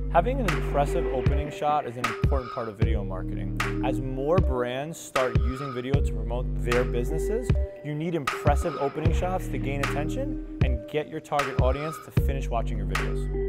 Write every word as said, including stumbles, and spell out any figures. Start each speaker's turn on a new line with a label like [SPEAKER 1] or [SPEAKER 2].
[SPEAKER 1] Having an impressive opening shot is an important part of video marketing. As more brands start using video to promote their businesses, you need impressive opening shots to gain attention and get your target audience to finish watching your videos.